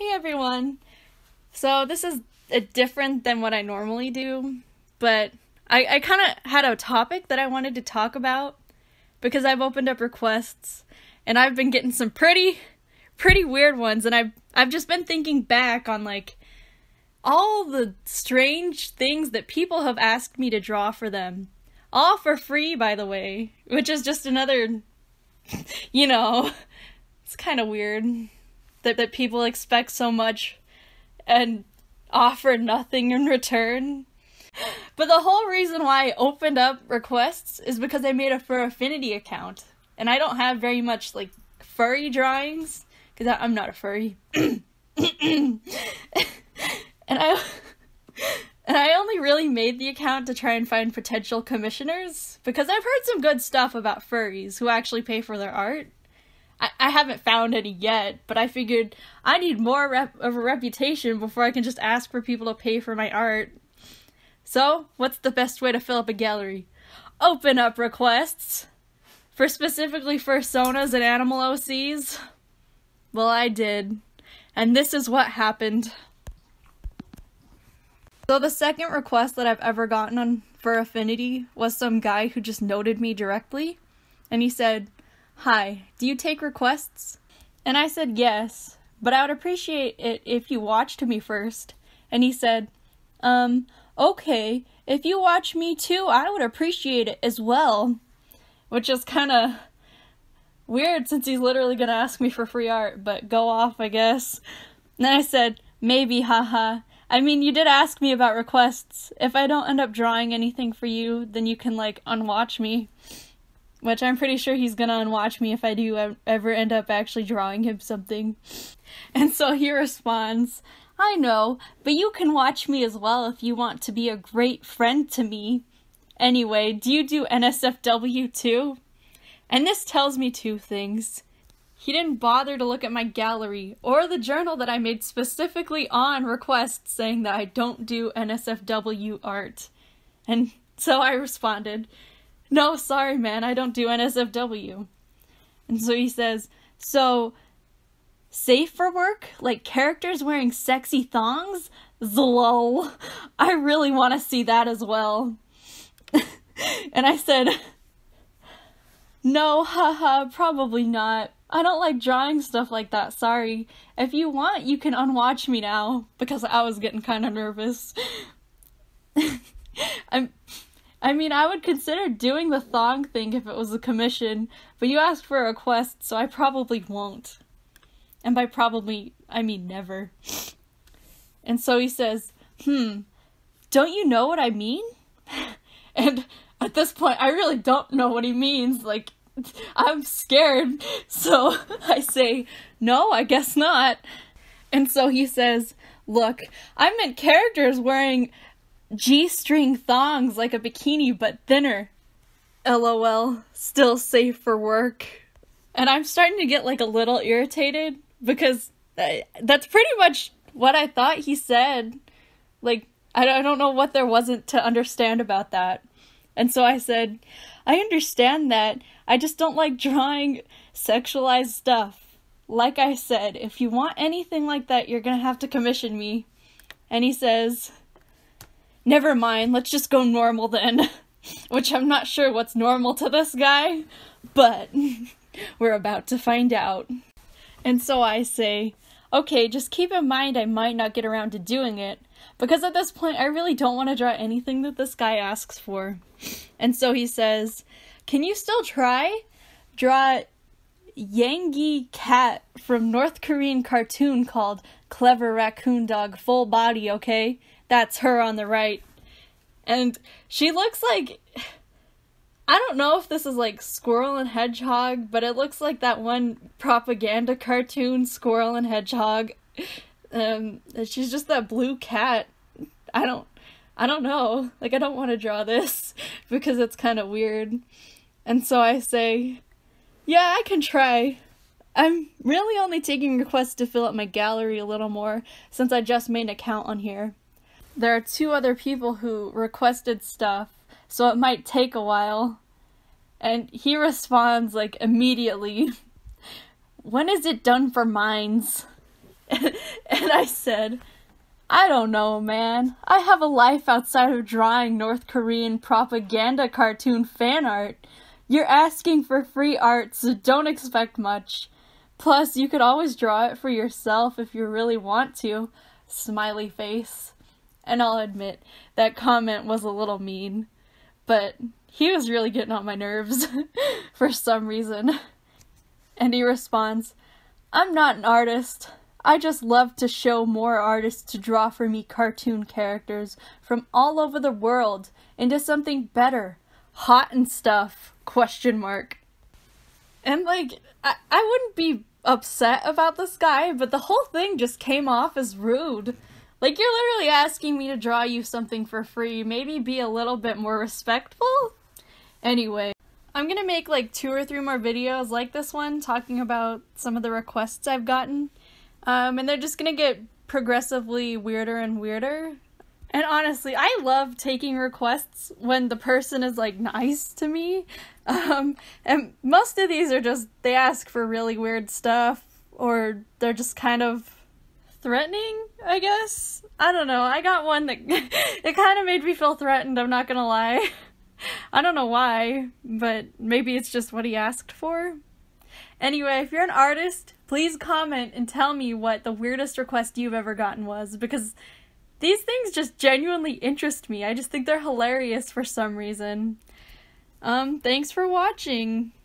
Hey everyone! So this is different than what I normally do, but I kind of had a topic that I wanted to talk about because I've opened up requests and I've been getting some pretty weird ones, and I've just been thinking back on like all the strange things that people have asked me to draw for them. All for free, by the way, which is just another, it's kind of weird that people expect so much and offer nothing in return. But the whole reason why I opened up requests is because I made a Fur Affinity account, and I don't have very much like furry drawings because I'm not a furry. And I only really made the account to try and find potential commissioners, because I've heard some good stuff about furries who actually pay for their art. I haven't found any yet, but I figured I need more of a reputation before I can just ask for people to pay for my art. So, what's the best way to fill up a gallery? Open up requests! For specifically fursonas and animal OCs? Well, I did. And this is what happened. So the second request that I've ever gotten on Fur Affinity was some guy who just noted me directly, and he said, "Hi, do you take requests?" And I said yes, but I would appreciate it if you watched me first. And he said, okay, if you watch me too, I would appreciate it as well. Which is kinda weird since he's literally gonna ask me for free art, but go off, I guess. And then I said, maybe, haha. I mean, you did ask me about requests. If I don't end up drawing anything for you, then you can, like, unwatch me. Which I'm pretty sure he's gonna unwatch me if I do ever end up actually drawing him something. And so he responds, I know, but you can watch me as well if you want to be a great friend to me. Anyway, do you do NSFW too? And this tells me two things. He didn't bother to look at my gallery or the journal that I made specifically on request saying that I don't do NSFW art. And so I responded, no, sorry man, I don't do NSFW. And so he says, so, safe for work? Like characters wearing sexy thongs? Zlol. I really want to see that as well. And I said, no, haha, probably not. I don't like drawing stuff like that, sorry. If you want, you can unwatch me now, because I was getting kind of nervous. I mean, I would consider doing the thong thing if it was a commission, but you asked for a request, so I probably won't. And by probably, I mean never. And so he says, don't you know what I mean? And at this point, I really don't know what he means, like, I'm scared, so I say, no, I guess not. And so he says, look, I meant characters wearing G-string thongs like a bikini but thinner. LOL, still safe for work. And I'm starting to get like a little irritated because that's pretty much what I thought he said. Like, I don't know what there wasn't to understand about that. And so I said, I understand that, I just don't like drawing sexualized stuff. Like I said, if you want anything like that, you're gonna have to commission me. And he says, never mind, let's just go normal then. Which I'm not sure what's normal to this guy, but we're about to find out. And so I say, okay, just keep in mind I might not get around to doing it, because at this point I really don't want to draw anything that this guy asks for. And so he says, can you still try? Draw Yangi cat from North Korean cartoon called Clever Raccoon Dog Full Body, okay? That's her on the right. And she looks like, I don't know if this is like Squirrel and Hedgehog, but it looks like that one propaganda cartoon, Squirrel and Hedgehog. She's just that blue cat. I don't know. Like, I don't want to draw this because it's kind of weird. And so I say, yeah, I can try. I'm really only taking requests to fill up my gallery a little more since I just made an account on here. There are 2 other people who requested stuff, so it might take a while. And he responds, like, immediately, when is it done for mines? And I said, I don't know, man. I have a life outside of drawing North Korean propaganda cartoon fan art. You're asking for free art, so don't expect much. Plus, you could always draw it for yourself if you really want to. Smiley face. And I'll admit, that comment was a little mean. But he was really getting on my nerves for some reason. And he responds, I'm not an artist. I just love to show more artists to draw for me cartoon characters from all over the world into something better. Hot and stuff, ? And like, I wouldn't be upset about this guy, but the whole thing just came off as rude. Like, you're literally asking me to draw you something for free. Maybe be a little bit more respectful? Anyway, I'm gonna make like 2 or 3 more videos like this one talking about some of the requests I've gotten. And they're just gonna get progressively weirder and weirder. And honestly, I love taking requests when the person is like nice to me. And most of these are just, they ask for really weird stuff, or they're just kind of threatening, I guess. I don't know. I got one that it kind of made me feel threatened, I'm not gonna lie. I don't know why, but maybe it's just what he asked for. Anyway, if you're an artist, please comment and tell me what the weirdest request you've ever gotten was, because these things just genuinely interest me. I just think they're hilarious for some reason. Thanks for watching.